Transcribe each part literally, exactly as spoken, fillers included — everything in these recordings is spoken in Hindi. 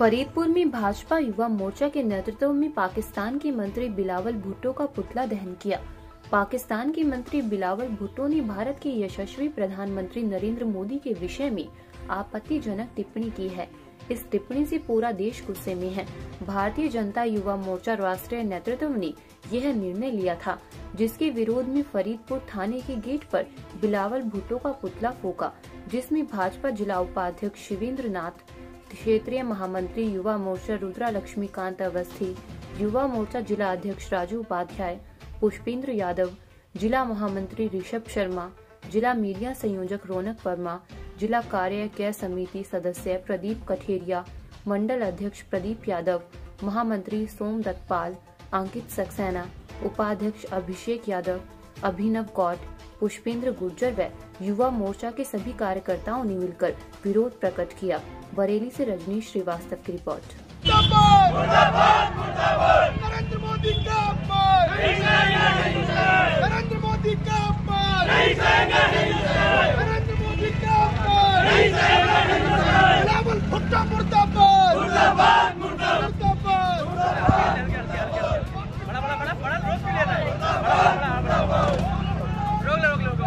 फरीदपुर में भाजपा युवा मोर्चा के नेतृत्व में पाकिस्तान के मंत्री बिलावल भुट्टो का पुतला दहन किया। पाकिस्तान के मंत्री बिलावल भुट्टो ने भारत के यशस्वी प्रधानमंत्री नरेंद्र मोदी के विषय में आपत्तिजनक टिप्पणी की है। इस टिप्पणी से पूरा देश गुस्से में है। भारतीय जनता युवा मोर्चा राष्ट्रीय नेतृत्व ने यह निर्णय लिया था, जिसके विरोध में फरीदपुर थाने के गेट पर बिलावल भुट्टो का पुतला फूका, जिसमें भाजपा जिला उपाध्यक्ष शिवेंद्र नाथ, क्षेत्रीय महामंत्री युवा मोर्चा रुद्रा लक्ष्मीकांत अवस्थी, युवा मोर्चा जिला अध्यक्ष राजू उपाध्याय, पुष्पेंद्र यादव, जिला महामंत्री ऋषभ शर्मा, जिला मीडिया संयोजक रौनक वर्मा, जिला कार्य समिति सदस्य प्रदीप कठेरिया, मंडल अध्यक्ष प्रदीप यादव, महामंत्री सोम दत्तपाल, अंकित सक्सेना, उपाध्यक्ष अभिषेक यादव, अभिनव गौड, पुष्पेंद्र गुर्जर व युवा मोर्चा के सभी कार्यकर्ताओं ने मिलकर विरोध प्रकट किया। बरेली से रजनीश श्रीवास्तव की रिपोर्ट। नरेंद्र मोदी का अपमान, नरेंद्र मोदी का अपमान, नरेंद्र मोदी का अपमान, बिलावल भुट्टो मुर्दाबाद, मुर्दाबाद, मुर्दाबाद, बड़ा बड़ा बड़ा बड़ा रोक के लेना है, रोक ले रोक ले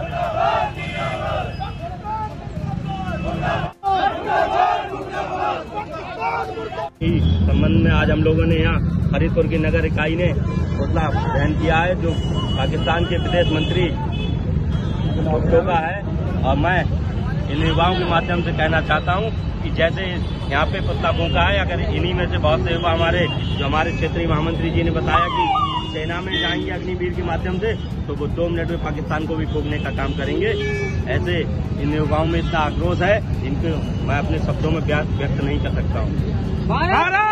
इस संबंध में आज हम लोगों ने यहाँ फरीदपुर की नगर इकाई ने पुतला दहन किया है, जो पाकिस्तान के विदेश मंत्री भुट्टो का है। और मैं इन युवाओं के माध्यम से कहना चाहता हूँ कि जैसे यहाँ पे पुतला फूंका है, अगर इन्हीं में से बहुत से युवा हमारे जो हमारे क्षेत्रीय महामंत्री जी ने बताया कि सेना में जाएंगे अग्निवीर के माध्यम से, तो वो दो मिनट में पाकिस्तान को भी फूंकने का काम करेंगे। ऐसे इन युवाओं में इतना आक्रोश है, इनको मैं अपने शब्दों में व्यक्त नहीं कर सकता हूँ।